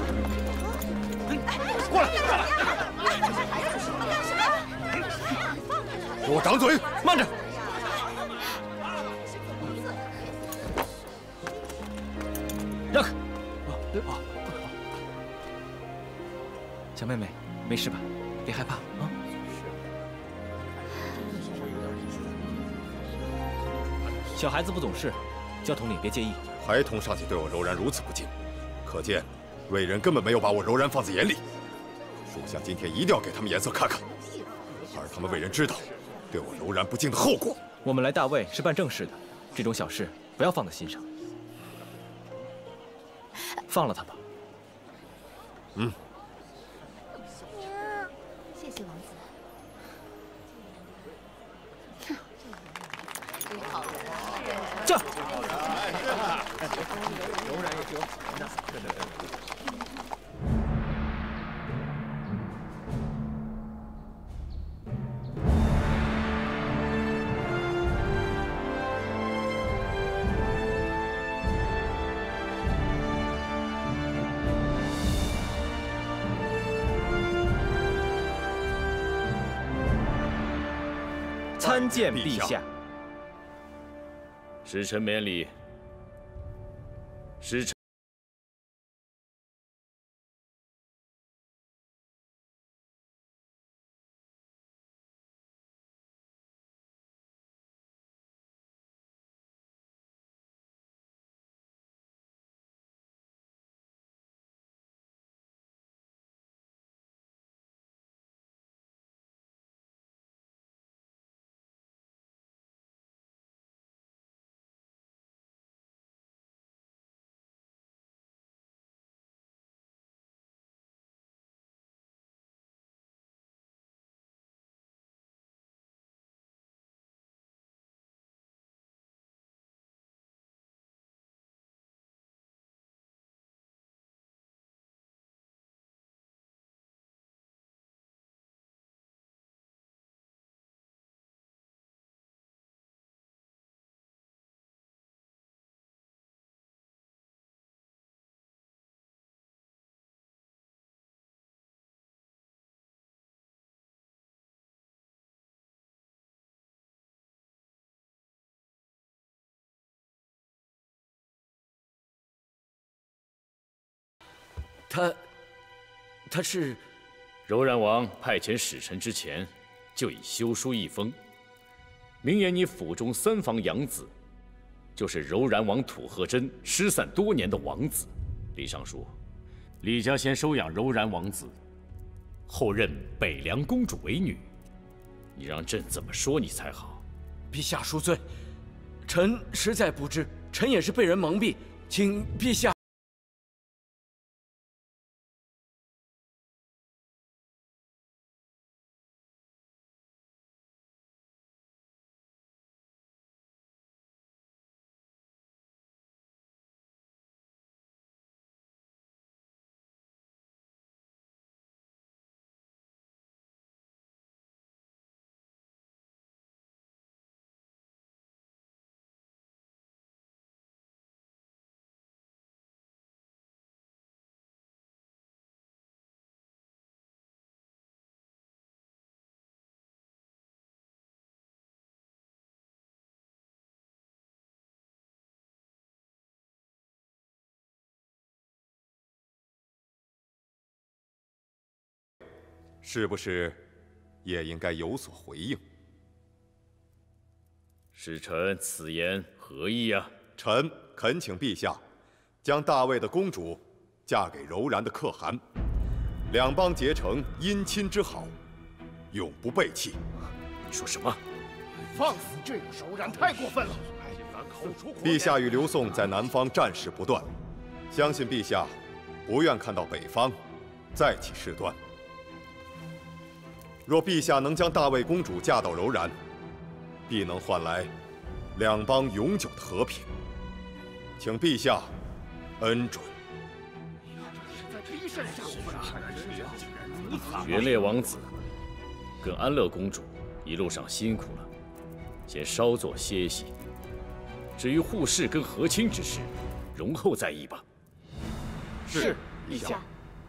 过来！给我掌嘴！ 慢着！让开！ 啊，小妹妹，没事吧？别害怕啊。小孩子不懂事，焦统领别介意。 孩童尚且对我柔然如此不敬，可见魏人根本没有把我柔然放在眼里。属下今天一定要给他们颜色看看，而他们魏人知道对我柔然不敬的后果。 我们来大魏是办正事的，这种小事不要放在心上。放了他吧。 嗯。 谢谢王子。 这。 柔然也只有好人呐。对对对。 参见陛下。 使臣免礼。使臣。 他，他是柔然王派遣使臣之前，就已修书一封，明言你府中三房养子，就是柔然王土贺真失散多年的王子。李尚书，李家先收养柔然王子，后认北凉公主为女，你让朕怎么说你才好？ 陛下恕罪，臣实在不知，臣也是被人蒙蔽，请陛下。 是不是也应该有所回应？ 使臣此言何意啊？ 臣恳请陛下，将大魏的公主嫁给柔然的可汗，两邦结成姻亲之好，永不背弃。 你说什么？ 放死这个柔然太过分了！ 陛下与刘宋在南方战事不断，相信陛下不愿看到北方再起事端。若陛下能将大魏公主嫁到柔然，必能换来两邦永久的和平。请陛下恩准。 元烈王子跟安乐公主一路上辛苦了，先稍作歇息。至于护氏跟和亲之事，容后再议吧。 是，陛下。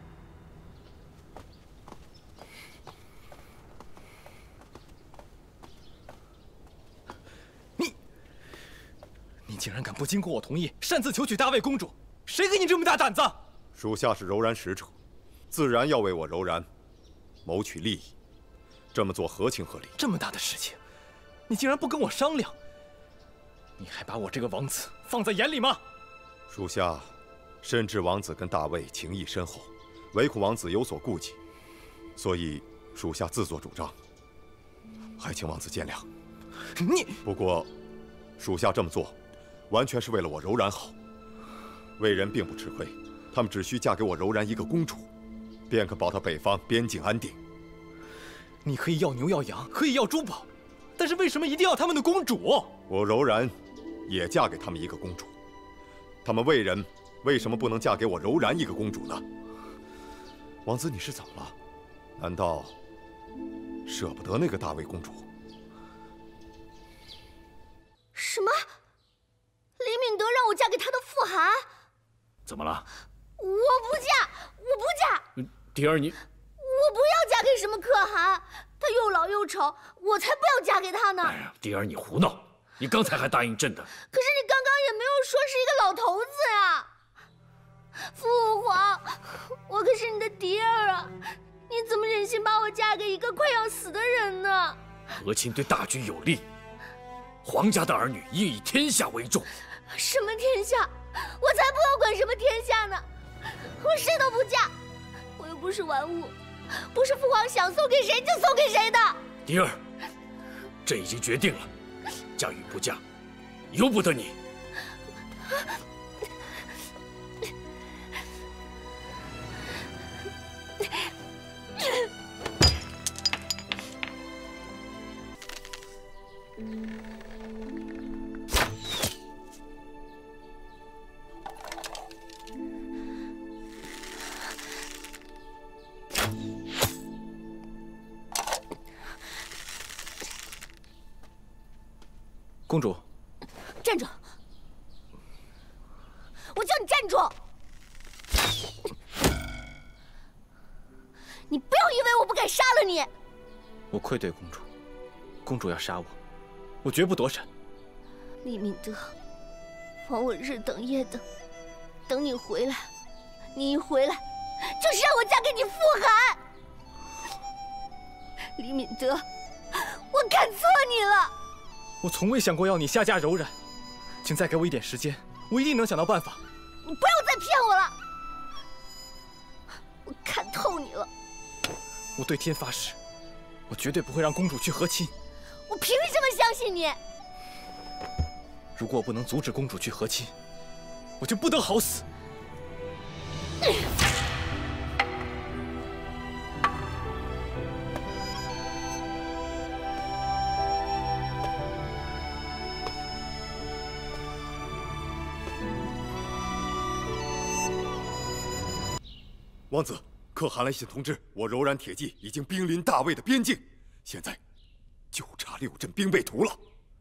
你竟然敢不经过我同意擅自求娶大魏公主，谁给你这么大胆子？ 属下是柔然使者，自然要为我柔然谋取利益，这么做合情合理。 这么大的事情，你竟然不跟我商量，你还把我这个王子放在眼里吗？ 属下深知王子跟大魏情谊深厚，唯恐王子有所顾忌，所以属下自作主张，还请王子见谅。 你不过，属下这么做，完全是为了我柔然好。魏人并不吃亏，他们只需嫁给我柔然一个公主，便可保他北方边境安定。 你可以要牛要羊，可以要珠宝，但是为什么一定要他们的公主？ 我柔然也嫁给他们一个公主，他们魏人为什么不能嫁给我柔然一个公主呢？王子，你是怎么了？难道舍不得那个大魏公主？ 什么？李敏德让我嫁给他的富含？ 怎么了？ 我不嫁，我不嫁！ 蝶儿，你我不要嫁给什么可汗，他又老又丑，我才不要嫁给他呢！ 哎呀，蝶儿，你胡闹！你刚才还答应朕的。 可是你刚刚也没有说是一个老头子呀！父皇，我可是你的蝶儿啊！你怎么忍心把我嫁给一个快要死的人呢？ 和亲对大局有利。皇家的儿女应以天下为重。 什么天下？我才不要管什么天下呢！我谁都不嫁，我又不是玩物，不是父皇想送给谁就送给谁的。 蝶儿，朕已经决定了，嫁与不嫁，由不得你。 公主， 站住！我叫你站住！你不要以为我不敢杀了你！ 我愧对公主，公主要杀我，我绝不躲闪。 李敏德，枉我日等夜等，等你回来。你一回来， 就是让我嫁给你傅寒。李敏德，我看错你了。 我从未想过要你下嫁柔然，请再给我一点时间，我一定能想到办法。 你不要再骗我了，我看透你了。 我对天发誓，我绝对不会让公主去和亲。 我凭什么相信你？ 如果我不能阻止公主去和亲，我就不得好死。 王子，可汗来信通知我，柔然铁骑已经兵临大魏的边境，现在就差六镇兵备图了。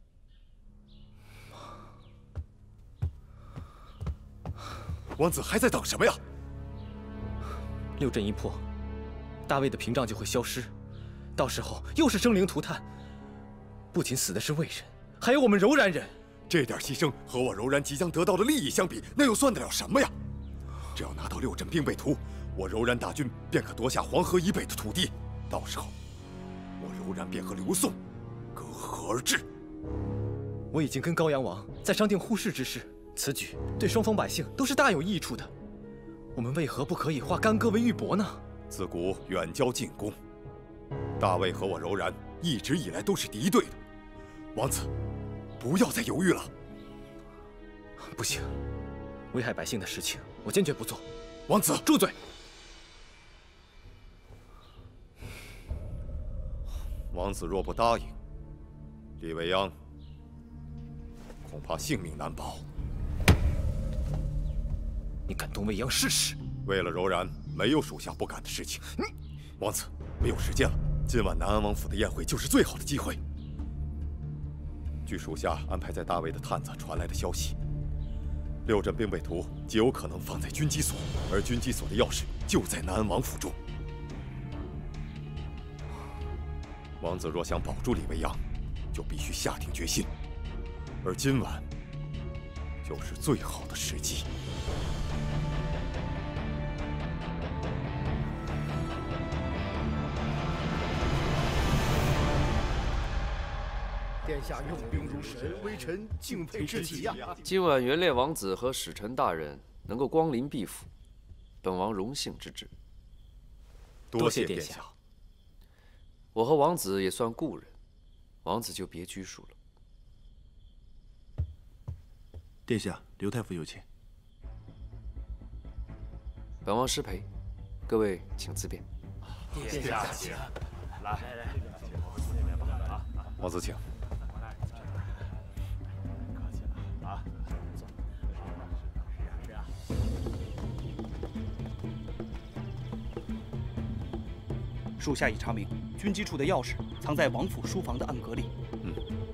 王子还在等什么呀？ 六镇一破，大魏的屏障就会消失，到时候又是生灵涂炭。不仅死的是魏人，还有我们柔然人。 这点牺牲和我柔然即将得到的利益相比，那又算得了什么呀？只要拿到六镇兵备图，我柔然大军便可夺下黄河以北的土地，到时候我柔然便和刘宋隔河而治。 我已经跟高阳王在商定互市之事，此举对双方百姓都是大有益处的。我们为何不可以化干戈为玉帛呢？ 自古远交近攻，大魏和我柔然一直以来都是敌对的。王子，不要再犹豫了。 不行，危害百姓的事情我坚决不做。 王子， 住嘴！ 王子若不答应，李未央恐怕性命难保。 你敢动未央试试？ 为了柔然，没有属下不敢的事情。你，王子，没有时间了。今晚南安王府的宴会就是最好的机会。据属下安排在大魏的探子传来的消息，六镇兵备图极有可能放在军机所，而军机所的钥匙就在南安王府中。王子若想保住李未央，就必须下定决心，而今晚就是最好的时机。 殿下用兵如神，微臣敬佩之极呀！ 今晚元烈王子和使臣大人能够光临敝府，本王荣幸之至。 多谢殿下。 我和王子也算故人，王子就别拘束了。 殿下，刘太傅有请。 本王失陪，各位请自便。 殿下请，来来来， 王子请。 属下已查明，军机处的钥匙藏在王府书房的暗格里。 嗯。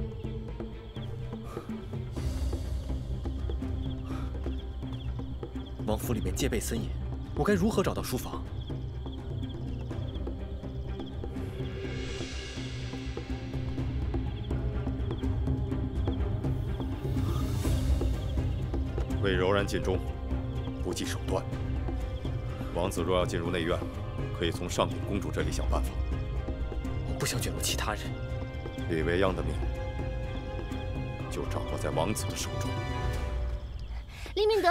王府里面戒备森严，我该如何找到书房？ 为柔然尽忠，不计手段。王子若要进入内院，可以从上品公主这里想办法。 我不想卷入其他人。 李未央的命就掌握在王子的手中。 李敏德，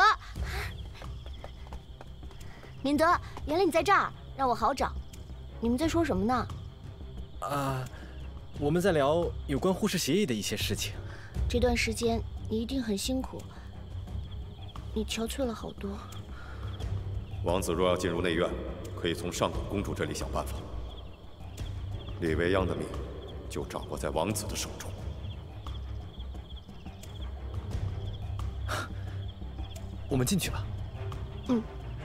敏德，原来你在这儿，让我好找。你们在说什么呢？ 啊，我们在聊有关互市协议的一些事情。 这段时间你一定很辛苦，你憔悴了好多。 王子若要进入内院，可以从上品公主这里想办法。李未央的命就掌握在王子的手中。 我们进去吧。 嗯。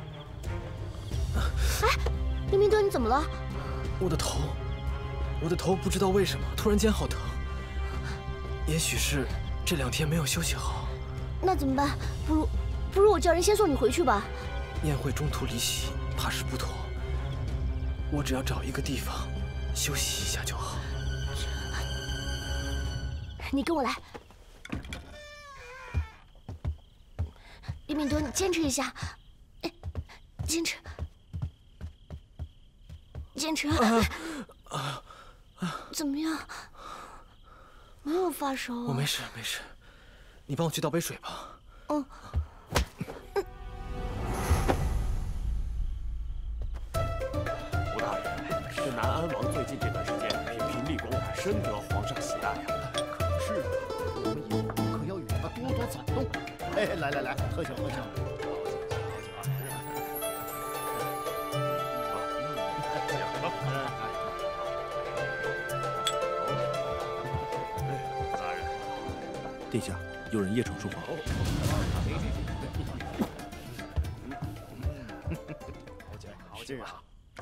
哎，李明德，你怎么了？ 我的头，我的头不知道为什么突然间好疼，也许是这两天没有休息好。 那怎么办？不如，不如我叫人先送你回去吧。 宴会中途离席，怕是不妥。我只要找一个地方休息一下就好。 你跟我来，李敏德，你坚持一下，哎，坚持。 建成， 啊啊！ 怎么样？没有发烧啊？ 我没事没事，你帮我去倒杯水吧。 嗯。 吴大人，这南安王最近这段时间频频立功，深得皇上喜爱呀。 可是我们以后可要与他多多走动。哎，来来来，喝酒喝酒。 殿下，有人夜闯书房。 好劲啊！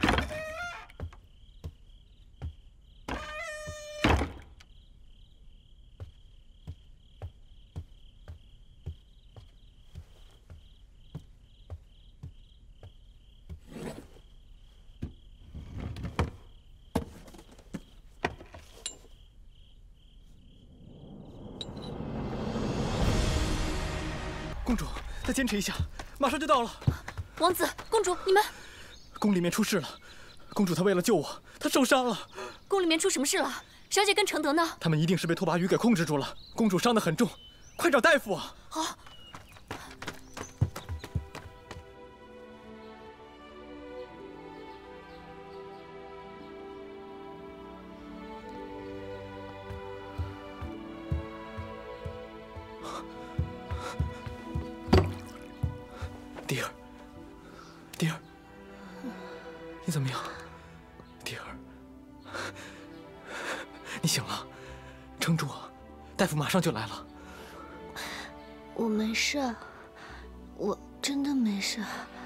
公主，再坚持一下，马上就到了。 王子，公主，你们宫里面出事了。公主她为了救我，她受伤了。 宫里面出什么事了？小姐跟承德呢？ 他们一定是被拓跋余给控制住了。公主伤得很重，快找大夫啊！ 好。 迪儿，迪儿，你怎么样？迪儿，你醒了，撑住啊！大夫马上就来了。 我没事，我真的没事。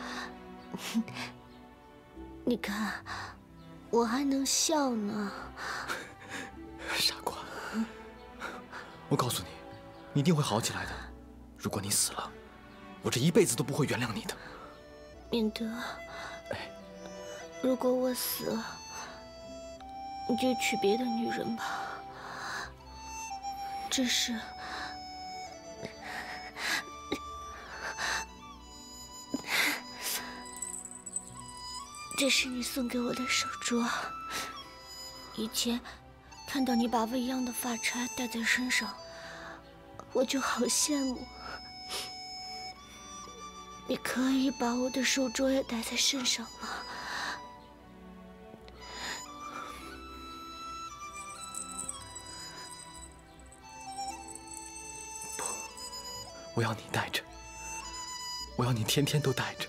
你看，我还能笑呢。 傻瓜，我告诉你，你一定会好起来的。如果你死了，我这一辈子都不会原谅你的。 敏德，如果我死了，你就娶别的女人吧。这是，这是你送给我的手镯。以前看到你把未央的发钗戴在身上，我就好羡慕。你可以把我的手镯也戴在身上吗？ 不，我要你戴着，我要你天天都戴着。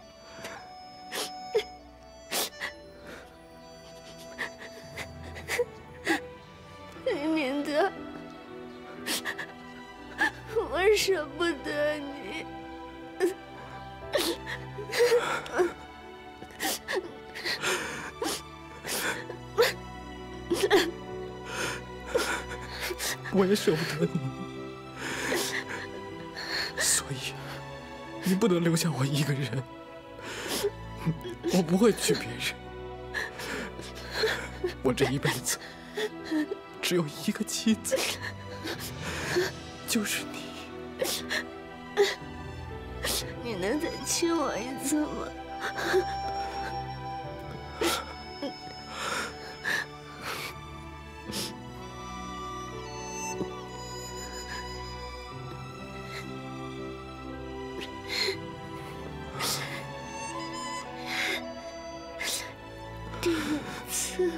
敏德，我舍不得你。 我也舍不得你，所以你不能留下我一个人。我不会娶别人，我这一辈子只有一个妻子，就是你。 你能再亲我一次吗？第五次。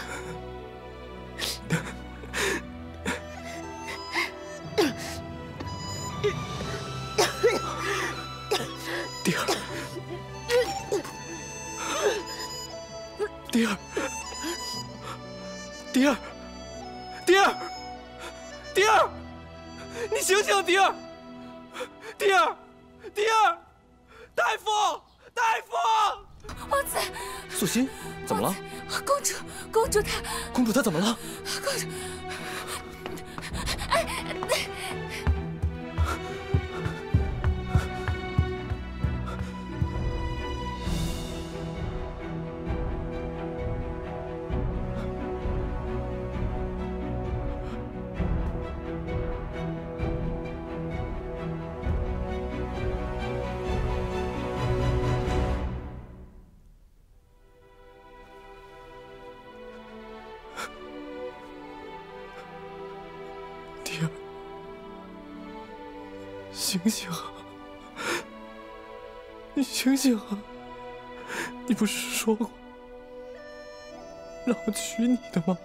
迪儿，迪儿，迪儿，迪儿，迪儿，你醒醒，迪儿，迪儿，迪儿，大夫，大夫！ 王子， 素心，怎么了？ 公主，公主她， 公主她怎么了？ 公主，哎， 醒醒啊！你醒醒啊！你不是说过让我娶你的吗？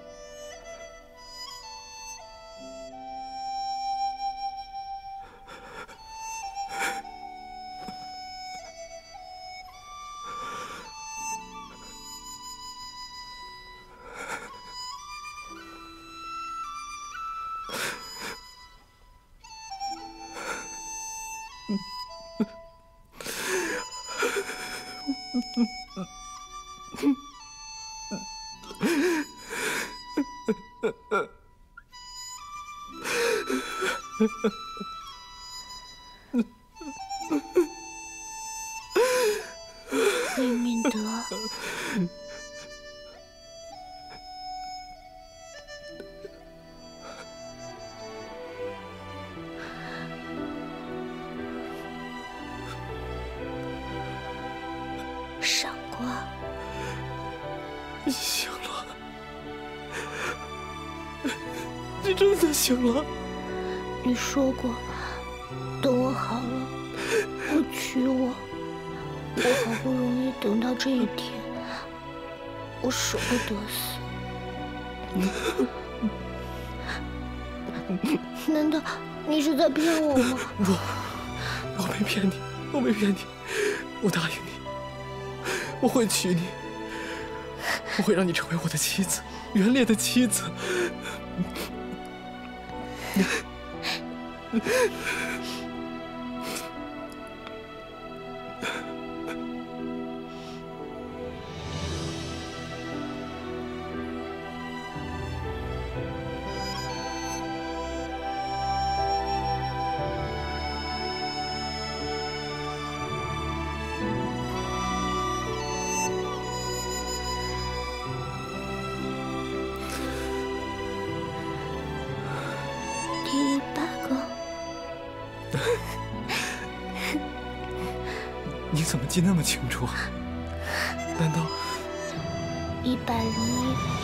明明德，傻瓜， 你醒了，你真的醒了。 你说过，等我好了，会娶我。我好不容易等到这一天，我舍不得死。难道你是在骗我吗？ 不，我没骗你，我没骗你，我答应你，我会娶你，我会让你成为我的妻子，元烈的妻子。 第一百个。 你怎么记那么清楚？难道一百零一？